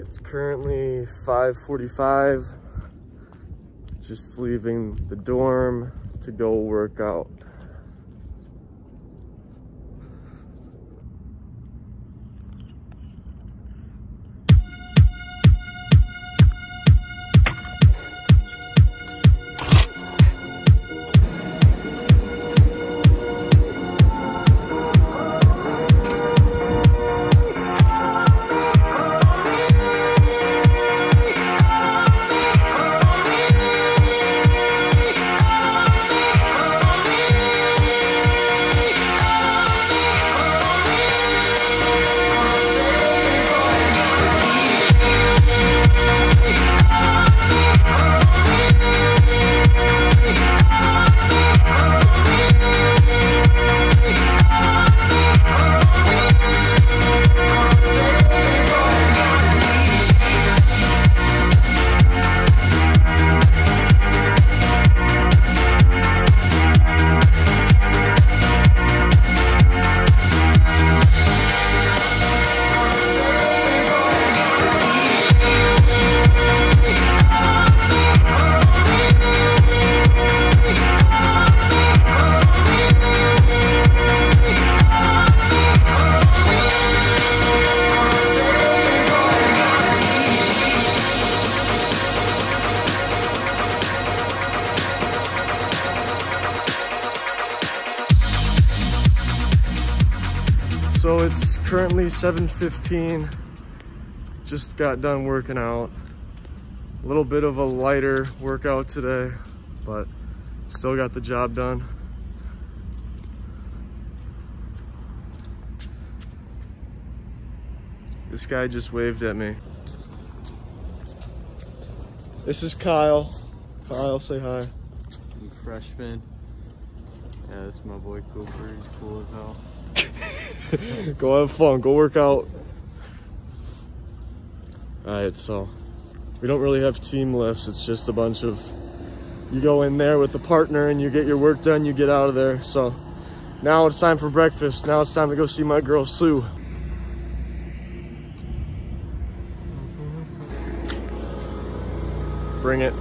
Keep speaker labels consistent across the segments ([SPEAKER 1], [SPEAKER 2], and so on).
[SPEAKER 1] It's currently 5:45, just leaving the dorm to go work out. So it's currently 7:15, just got done working out. A little bit of a lighter workout today, but still got the job done. This guy just waved at me. This is Kyle. Kyle, say hi.
[SPEAKER 2] I'm a freshman. Yeah, this is my boy Cooper. He's cool as hell.
[SPEAKER 1] Go have fun, go work out. Alright, so we don't really have team lifts, it's just a bunch of, you go in there with a partner and you get your work done, you get out of there. So now it's time for breakfast. Now it's time to go see my girl Sue. Bring it.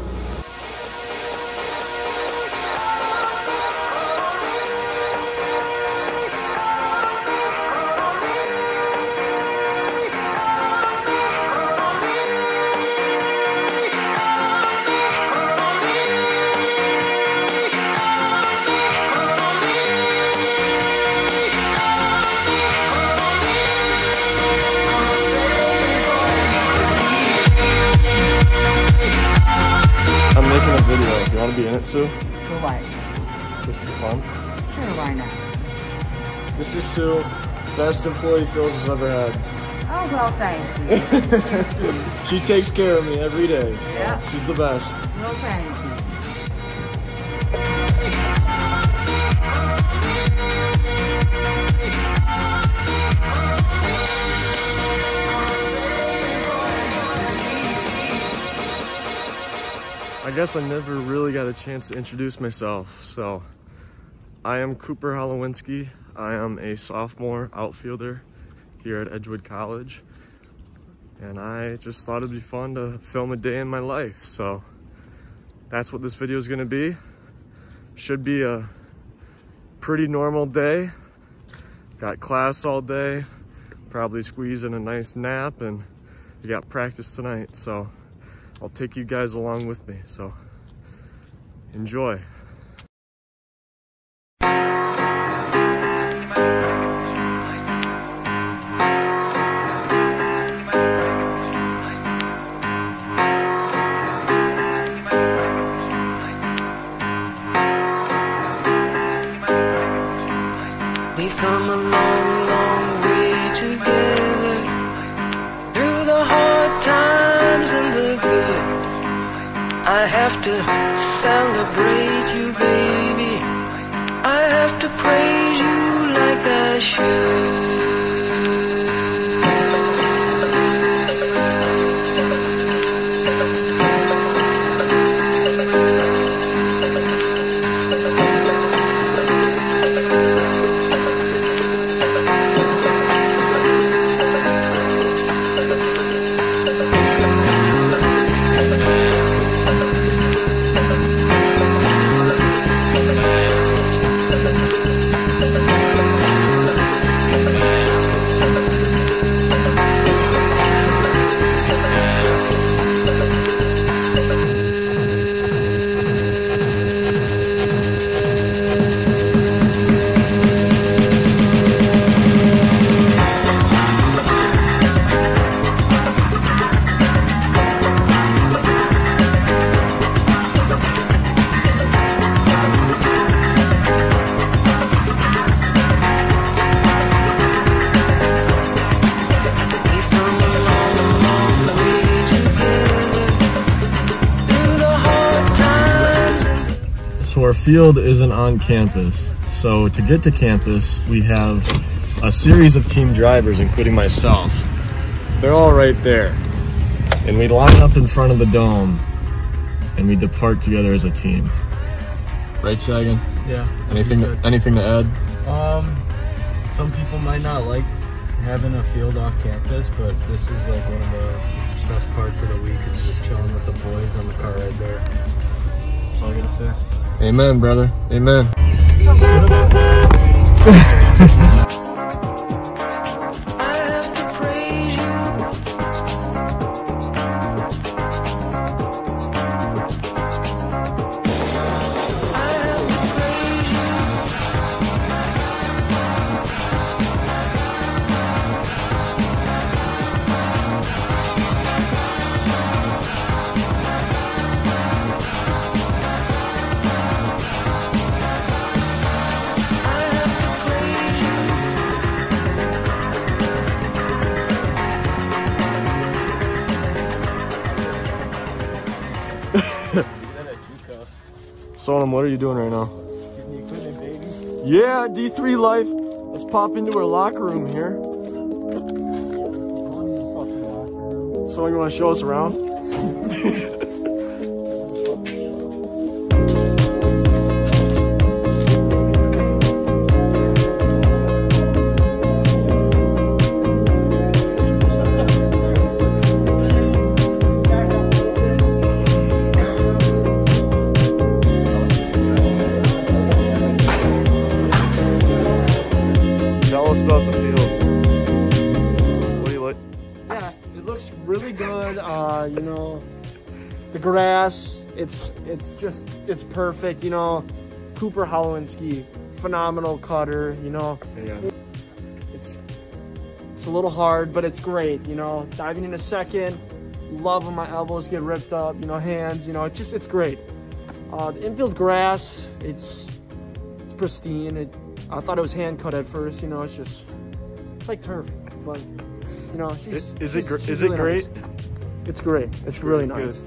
[SPEAKER 1] I'm making a video. You want to be in it, Sue?
[SPEAKER 3] For what?
[SPEAKER 1] Just for fun?
[SPEAKER 3] Sure, why not?
[SPEAKER 1] This is Sue. Best employee Phil's has ever had.
[SPEAKER 3] Oh, well, thank you.
[SPEAKER 1] She takes care of me every day. So
[SPEAKER 3] Yeah.
[SPEAKER 1] she's the best.
[SPEAKER 3] Well, thank you.
[SPEAKER 1] I guess I never really got a chance to introduce myself. So I am Cooper Holowinski. I am a sophomore outfielder here at Edgewood College. And I just thought it'd be fun to film a day in my life. So that's what this video is gonna be. Should be a pretty normal day. Got class all day, probably squeeze in a nice nap, and we got practice tonight. So I'll take you guys along with me, so enjoy.
[SPEAKER 4] We've come a long, long way together, through the hard times and the good. I have to celebrate you, baby. I have to praise you like I should.
[SPEAKER 1] So our field isn't on campus. So to get to campus, we have a series of team drivers, including myself. They're all right there. And we line up in front of the dome and we depart together as a team. Right, Sagan?
[SPEAKER 2] Yeah.
[SPEAKER 1] Anything to add?
[SPEAKER 2] Some people might not like having a field off campus, but this is like one of the best parts of the week is just chilling with the boys on the car ride there. That's all I gotta say.
[SPEAKER 1] Amen, brother. Amen. Solon, what are you doing right now?
[SPEAKER 2] Getting the equipment, baby.
[SPEAKER 1] Yeah, D3 life. Let's pop into our locker room here. So you want to show us around? About the field. What do you like?
[SPEAKER 5] Yeah, it looks really good. You know, the grass, it's perfect. You know, Cooper Holowinski, phenomenal cutter. You know,
[SPEAKER 1] Yeah.
[SPEAKER 5] it's a little hard, but it's great. You know, diving in a second, love when my elbows get ripped up. You know, hands. You know, it's great. The infield grass, it's pristine. I thought it was hand cut at first, you know, it's like turf, but you know, she's
[SPEAKER 1] Is
[SPEAKER 5] really
[SPEAKER 1] it great?
[SPEAKER 5] nice. It's great. It's really nice.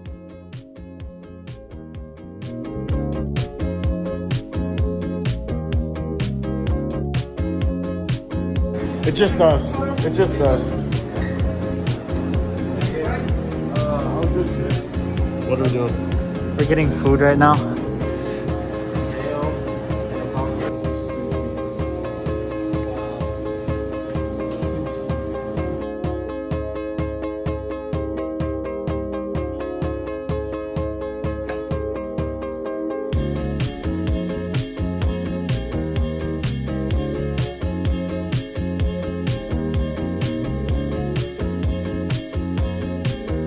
[SPEAKER 1] It's just us. It's just us. What are we doing?
[SPEAKER 6] We're getting food right now.